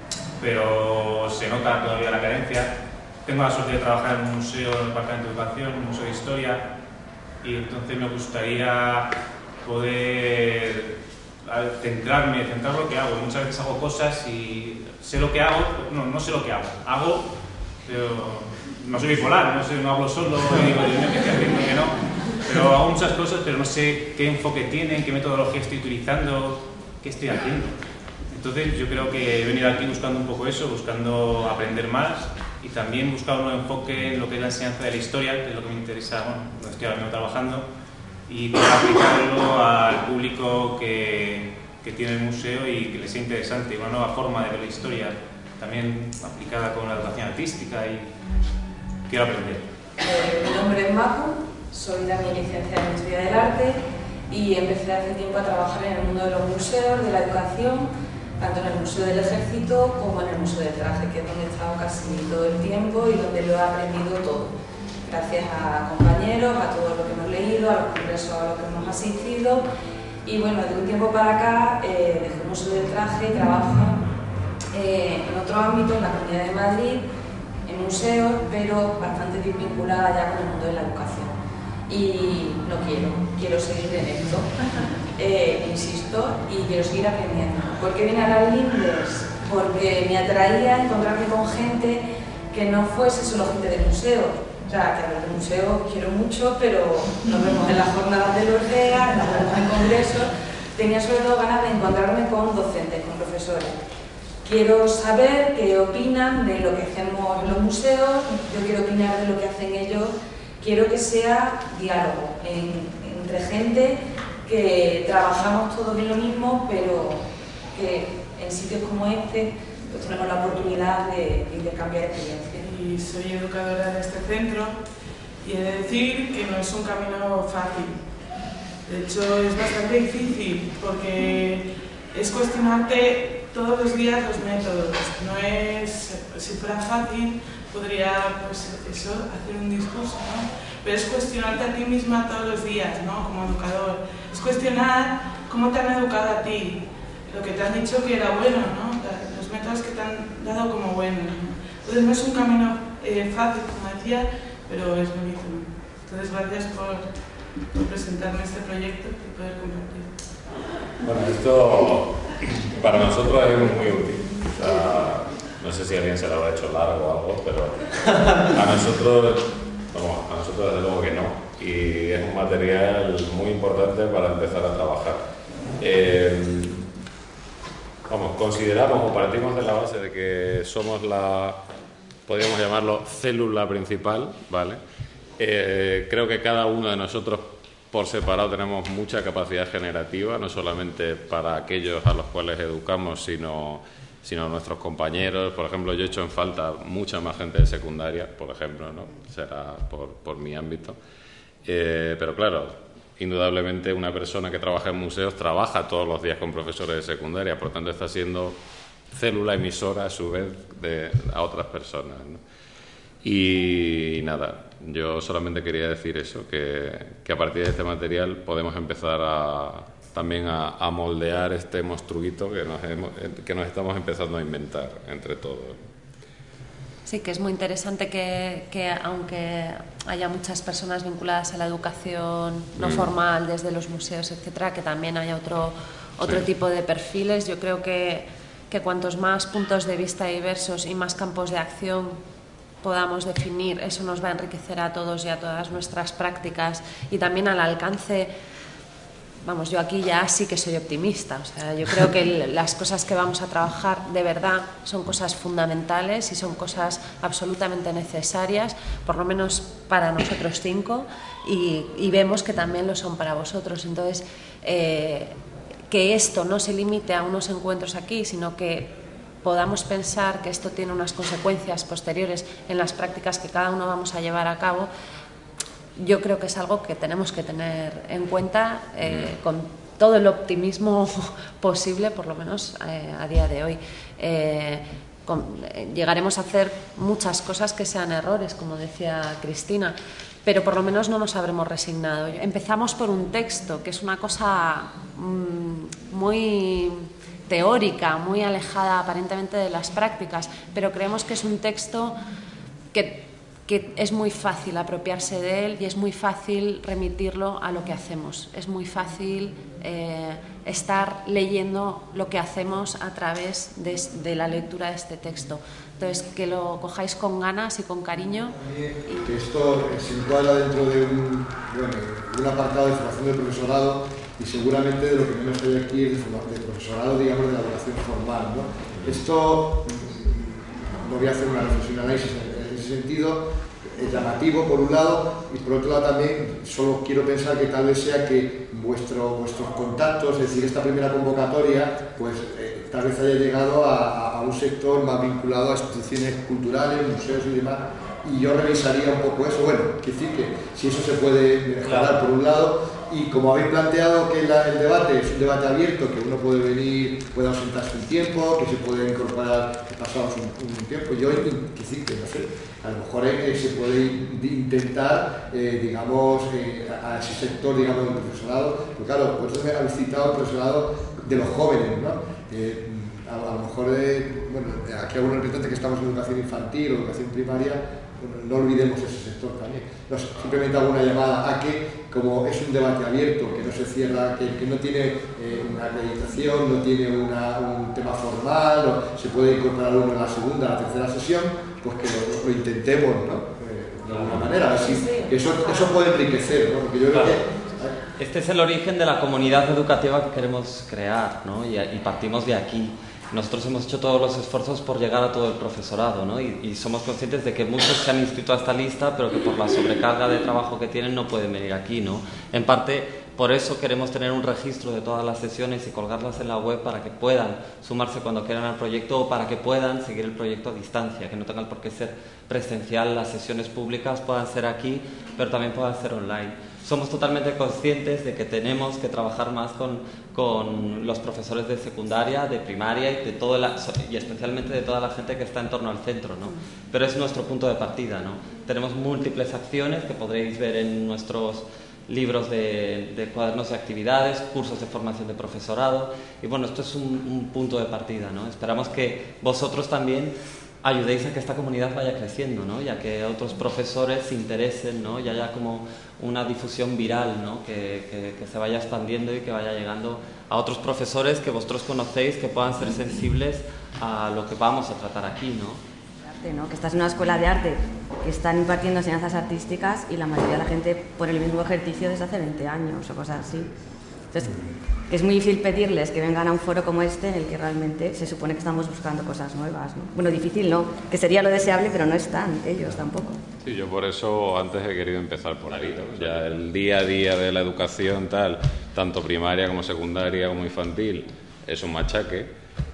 pero se nota todavía la carencia. Tengo la suerte de trabajar en un museo, en el Departamento de Educación, un museo de historia, y entonces me gustaría poder centrarme, centrar lo que hago. Muchas veces hago cosas y sé lo que hago, no, no sé lo que hago. Hago, pero no soy bipolar, no, sé, no hablo solo y digo, yo me estoy haciendo que no. Pero hago muchas cosas, pero no sé qué enfoque tienen, qué metodología estoy utilizando, qué estoy haciendo. Entonces yo creo que he venido aquí buscando un poco eso, buscando aprender más y también buscar un enfoque en lo que es la enseñanza de la historia, que es lo que me interesa, bueno, lo estoy ahora mismo trabajando, y poder aplicarlo al público que, que tiene el museo y que les sea interesante, una nueva forma de ver la historia, también aplicada con la educación artística, y quiero aprender. Eh, mi nombre es Macu, soy también licenciada en Historia del Arte y empecé hace tiempo a trabajar en el mundo de los museos, de la educación, tanto en el Museo del Ejército como en el Museo del Traje, que es donde he estado casi todo el tiempo y donde lo he aprendido todo. Gracias a compañeros, a todo lo que hemos leído, a los congresos a los que hemos asistido. Y bueno, de un tiempo para acá, eh, desde el Museo del Traje trabajo eh, en otro ámbito, en la Comunidad de Madrid, en museos, pero bastante bien vinculada ya con el mundo de la educación. Y no quiero, quiero seguir en esto, eh, insisto, y quiero seguir aprendiendo. ¿Por qué vine a las Lindes? Porque me atraía encontrarme con gente que no fuese solo gente de museo. O sea, que a los museos quiero mucho, pero nos vemos en las jornadas de Lordea, nos vemos en congresos. Tenía sobre todo ganas de encontrarme con docentes, con profesores. Quiero saber qué opinan de lo que hacemos en los museos, yo quiero opinar de lo que hacen ellos. Quiero que sea diálogo en, entre gente que trabajamos todos en lo mismo, pero que en sitios como este pues tenemos la oportunidad de intercambiar experiencias. y soy educadora de este centro y he de decir que no es un camino fácil. De hecho, es bastante difícil porque es cuestionarte todos los días los métodos. No es, si fuera fácil, podría pues, eso, hacer un discurso, ¿no? Pero es cuestionarte a ti misma todos los días, ¿no? Como educador. Es cuestionar cómo te han educado a ti, lo que te han dicho que era bueno, ¿no? Los métodos que te han dado como buenos, ¿no? Entonces no es un camino eh, fácil, como decía, pero es bonito, ¿no? Entonces gracias por, por presentarme este proyecto y poder compartir. Bueno, esto para nosotros es muy útil. O sea, no sé si alguien se lo habrá hecho largo o algo, pero a nosotros, vamos, a nosotros desde luego que no. Y es un material muy importante para empezar a trabajar. Eh, vamos, consideramos o partimos de la base de que somos la, podríamos llamarlo, célula principal, ¿vale? Eh, creo que cada uno de nosotros por separado tenemos mucha capacidad generativa, no solamente para aquellos a los cuales educamos, sino, sino nuestros compañeros. Por ejemplo, yo he hecho en falta mucha más gente de secundaria, por ejemplo, ¿no? Será por, por mi ámbito. Eh, pero claro, indudablemente una persona que trabaja en museos trabaja todos los días con profesores de secundaria, por tanto está siendo célula emisora a su vez de, a otras personas, ¿no? Y nada, yo solamente quería decir eso, que, que a partir de este material podemos empezar a, también a, a moldear este monstruito que nos, hemos, que nos estamos empezando a inventar entre todos. Sí, que es muy interesante que, que aunque haya muchas personas vinculadas a la educación no mm. formal desde los museos, etcétera, que también haya otro, otro sí. tipo de perfiles. Yo creo que, que cuantos más puntos de vista diversos y más campos de acción podamos definir, eso nos va a enriquecer a todos y a todas nuestras prácticas y también al alcance. Vamos, yo aquí ya sí que soy optimista, o sea, yo creo que las cosas que vamos a trabajar de verdad son cosas fundamentales y son cosas absolutamente necesarias, por lo menos para nosotros cinco, y, y vemos que también lo son para vosotros. Entonces, eh, que esto no se limite a unos encuentros aquí, sino que podamos pensar que esto tiene unas consecuencias posteriores en las prácticas que cada uno vamos a llevar a cabo, yo creo que es algo que tenemos que tener en cuenta eh, con todo el optimismo posible, por lo menos eh, a día de hoy. Eh, con, eh, llegaremos a hacer muchas cosas que sean errores, como decía Cristina, pero por lo menos no nos habremos resignado. Empezamos por un texto, que es una cosa mmm, muy teórica, muy alejada aparentemente de las prácticas, pero creemos que es un texto que, que es muy fácil apropiarse de él y es muy fácil remitirlo a lo que hacemos. Es muy fácil eh, estar leyendo lo que hacemos a través de, de la lectura de este texto. Entonces, que lo cojáis con ganas y con cariño. Y que esto se encuadra dentro de un, bueno, un apartado de formación del profesorado y seguramente de lo que menos hay aquí es de profesorado, digamos, de elaboración formal, ¿no? Esto, no voy a hacer una reflexión, análisis en ese sentido, es llamativo por un lado y por otro lado también solo quiero pensar que tal vez sea que vuestro, vuestros contactos, es decir, esta primera convocatoria, pues eh, tal vez haya llegado a, a un sector más vinculado a instituciones culturales, museos y demás, y yo revisaría un poco eso. Bueno, que decir que si eso se puede mejorar claro. por un lado. Y como habéis planteado que la, el debate es un debate abierto, que uno puede venir, puede ausentarse un tiempo, que se puede incorporar pasados un, un tiempo, yo que sí, que no sé, a lo mejor eh, se puede intentar, eh, digamos, eh, a, a ese sector, digamos, del profesorado, porque claro, vosotros habéis citado el profesorado de los jóvenes, ¿no? Eh, a, a lo mejor, eh, bueno, aquí algunos representantes que estamos en educación infantil o educación primaria, no olvidemos ese sector también. No, simplemente hago una llamada a que, como es un debate abierto, que no se cierra, que, que no tiene eh, una acreditación, no tiene una, un tema formal, no, se puede incorporar uno en la segunda, en la tercera sesión, pues que lo, lo intentemos, ¿no? Eh, de alguna manera. Así, que eso, eso puede enriquecer, ¿no? Porque yo creo claro. que... Este es el origen de la comunidad educativa que queremos crear, ¿no? y, y partimos de aquí. Nosotros hemos hecho todos los esfuerzos por llegar a todo el profesorado, ¿no? y, y somos conscientes de que muchos se han inscrito a esta lista, pero que por la sobrecarga de trabajo que tienen no pueden venir aquí, ¿no? En parte Por eso queremos tener un registro de todas las sesiones y colgarlas en la web para que puedan sumarse cuando quieran al proyecto o para que puedan seguir el proyecto a distancia, que no tengan por qué ser presencial, las sesiones públicas puedan ser aquí, pero también puedan ser online. Somos totalmente conscientes de que tenemos que trabajar más con, con los profesores de secundaria, de primaria y, de toda la, y especialmente de toda la gente que está en torno al centro, ¿no? Pero es nuestro punto de partida, ¿no? Tenemos múltiples acciones que podréis ver en nuestros libros de, de cuadernos de actividades, cursos de formación de profesorado y bueno, esto es un, un punto de partida, ¿no? Esperamos que vosotros también ayudéis a que esta comunidad vaya creciendo, ¿no? Y a que otros profesores se interesen, ¿no? Y haya como una difusión viral, ¿no? Que, que, que se vaya expandiendo y que vaya llegando a otros profesores que vosotros conocéis, que puedan ser sensibles a lo que vamos a tratar aquí, ¿no? ¿no? Que estás en una escuela de arte que están impartiendo enseñanzas artísticas y la mayoría de la gente pone el mismo ejercicio desde hace veinte años o cosas así. Entonces, es muy difícil pedirles que vengan a un foro como este en el que realmente se supone que estamos buscando cosas nuevas, ¿no? Bueno, difícil no, que sería lo deseable, pero no están ellos tampoco. Sí, yo por eso antes he querido empezar por ahí, ¿no? Ya el día a día de la educación tal, tanto primaria como secundaria como infantil, es un machaque.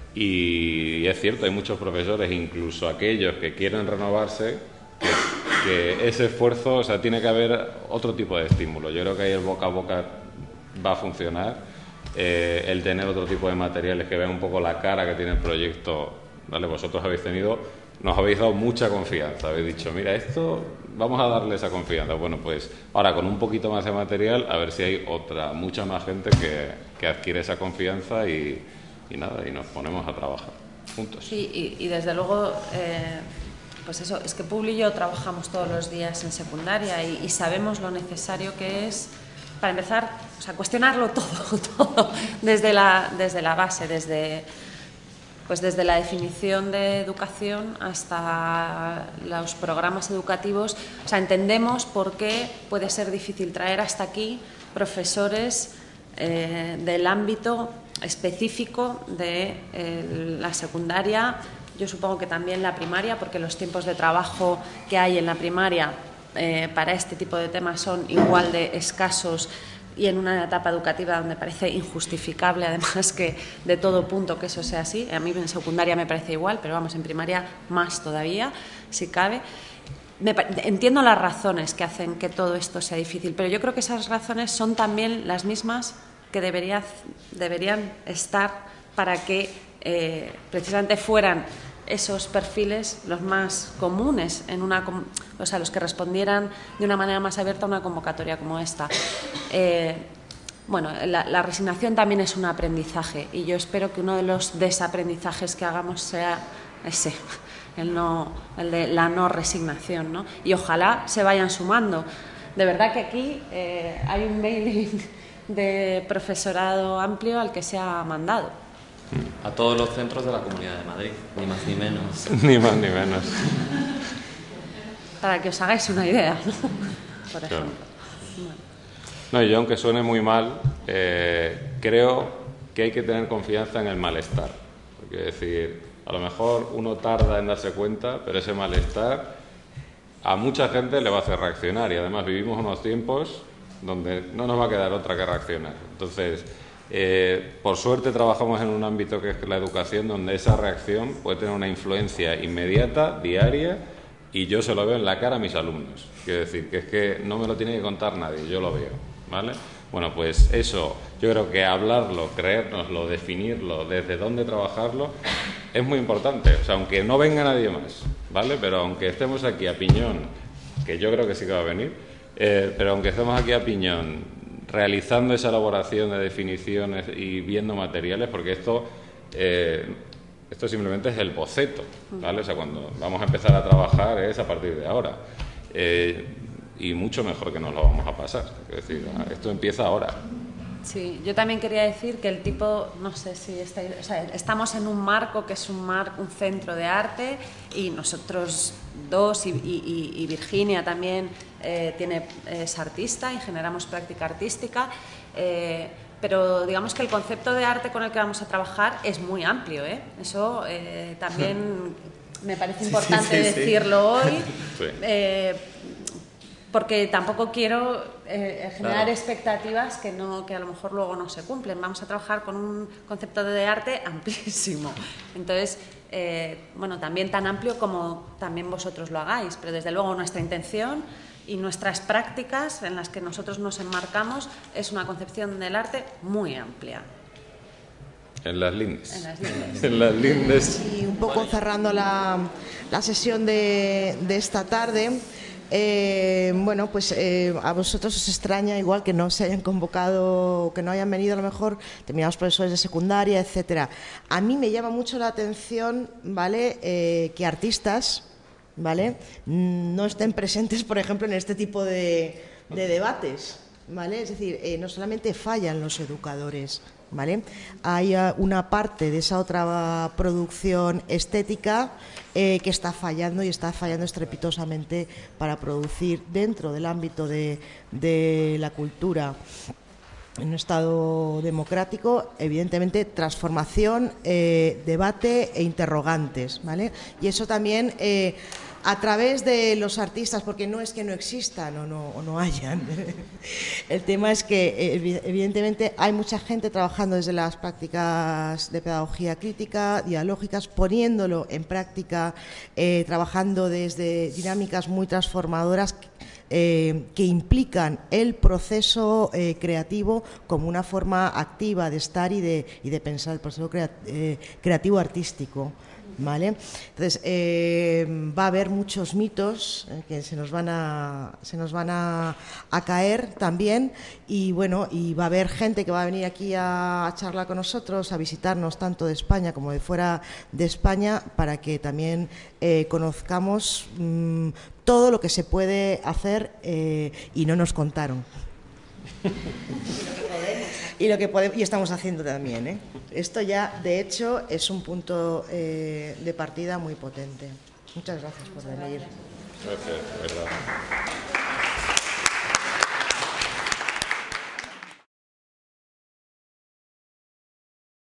Y es cierto, hay muchos profesores, incluso aquellos que quieren renovarse, que, que ese esfuerzo, o sea, tiene que haber otro tipo de estímulo. Yo creo que ahí el boca a boca va a funcionar, eh, el tener otro tipo de materiales que vean un poco la cara que tiene el proyecto, ¿vale? Vosotros habéis tenido, nos habéis dado mucha confianza, habéis dicho, mira, esto, vamos a darle esa confianza. Bueno, pues ahora con un poquito más de material, a ver si hay otra, mucha más gente que, que adquiere esa confianza y... y nada, y nos ponemos a trabajar juntos. Sí, y, y desde luego, eh, pues eso, es que Publi y yo trabajamos todos los días en secundaria y, y sabemos lo necesario que es, para empezar, o sea, cuestionarlo todo, todo, desde la, desde la base, desde, pues desde la definición de educación hasta los programas educativos. O sea, entendemos por qué puede ser difícil traer hasta aquí profesores eh, del ámbito específico de eh, la secundaria, yo supongo que también la primaria, porque los tiempos de trabajo que hay en la primaria eh, para este tipo de temas son igual de escasos y en una etapa educativa donde parece injustificable, además, que de todo punto que eso sea así. A mí en secundaria me parece igual, pero vamos, en primaria más todavía, si cabe. Me, entiendo las razones que hacen que todo esto sea difícil, pero yo creo que esas razones son también las mismas que debería, deberían estar para que eh, precisamente fueran esos perfiles los más comunes, en una, o sea, los que respondieran de una manera más abierta a una convocatoria como esta. Eh, bueno, la, la resignación también es un aprendizaje y yo espero que uno de los desaprendizajes que hagamos sea ese, el, no, el de la no resignación, ¿no? Y ojalá se vayan sumando. De verdad que aquí eh, hay un mailing de profesorado amplio al que se ha mandado. A todos los centros de la Comunidad de Madrid, ni más ni menos. Ni más ni menos. Para que os hagáis una idea, ¿no? Por ejemplo. Claro. No, y yo, aunque suene muy mal, eh, creo que hay que tener confianza en el malestar. Porque, es decir, a lo mejor uno tarda en darse cuenta, pero ese malestar a mucha gente le va a hacer reaccionar y además vivimos unos tiempos donde no nos va a quedar otra que reaccionar. Entonces, eh, por suerte trabajamos en un ámbito que es la educación, donde esa reacción puede tener una influencia inmediata, diaria, y yo se lo veo en la cara a mis alumnos. Quiero decir, que es que no me lo tiene que contar nadie, yo lo veo, ¿vale? Bueno, pues eso, yo creo que hablarlo, creérnoslo, definirlo, desde dónde trabajarlo, es muy importante. O sea, aunque no venga nadie más, ¿vale? Pero aunque estemos aquí a piñón, que yo creo que sí que va a venir, Eh, pero aunque estemos aquí a piñón realizando esa elaboración de definiciones y viendo materiales, porque esto eh, esto simplemente es el boceto, ¿vale? O sea, cuando vamos a empezar a trabajar es a partir de ahora, eh, y mucho mejor que nos lo vamos a pasar, es decir, esto empieza ahora. Sí, yo también quería decir que el tipo, no sé si está, o sea, estamos en un marco que es un, mar, un centro de arte y nosotros dos y, y, y Virginia también eh, tiene, es artista y generamos práctica artística, eh, pero digamos que el concepto de arte con el que vamos a trabajar es muy amplio, ¿eh? Eso eh, también me parece importante sí, sí, sí, decirlo hoy. Sí. Eh, porque tampoco quiero eh, generar Claro. expectativas que, no, que a lo mejor luego no se cumplen. Vamos a trabajar con un concepto de arte amplísimo. Entonces, eh, bueno, también tan amplio como también vosotros lo hagáis, pero desde luego nuestra intención y nuestras prácticas en las que nosotros nos enmarcamos es una concepción del arte muy amplia. En las lindes. En las lindes. En las lindes. Y un poco cerrando la, la sesión de, de esta tarde, eh, bueno, pues eh, a vosotros os extraña igual que no se hayan convocado, que no hayan venido a lo mejor determinados profesores de secundaria, etcétera. A mí me llama mucho la atención, ¿vale?, eh, que artistas, ¿vale?, no estén presentes, por ejemplo, en este tipo de, de debates, ¿vale? Es decir, eh, no solamente fallan los educadores, ¿vale? Hay uh, una parte de esa otra producción estética eh, que está fallando y está fallando estrepitosamente para producir dentro del ámbito de, de la cultura en un Estado democrático, evidentemente, transformación, eh, debate e interrogantes, ¿vale? Y eso también eh, a través de los artistas, porque no es que no existan o no, o no hayan. El tema es que, evidentemente, hay mucha gente trabajando desde las prácticas de pedagogía crítica, dialógicas, poniéndolo en práctica, eh, trabajando desde dinámicas muy transformadoras Eh, que implican el proceso eh, creativo como una forma activa de estar y de, y de pensar, el proceso crea, eh, creativo artístico, ¿vale? Entonces, eh, va a haber muchos mitos eh, que se nos van a, se nos van a, a caer también, y bueno, y va a haber gente que va a venir aquí a, a charlar con nosotros, a visitarnos tanto de España como de fuera de España, para que también eh, conozcamos mmm, todo lo que se puede hacer eh, y no nos contaron. Y lo que podemos, y estamos haciendo también, ¿eh? Esto ya, de hecho, es un punto eh, de partida muy potente. Muchas gracias por venir. Gracias, de verdad.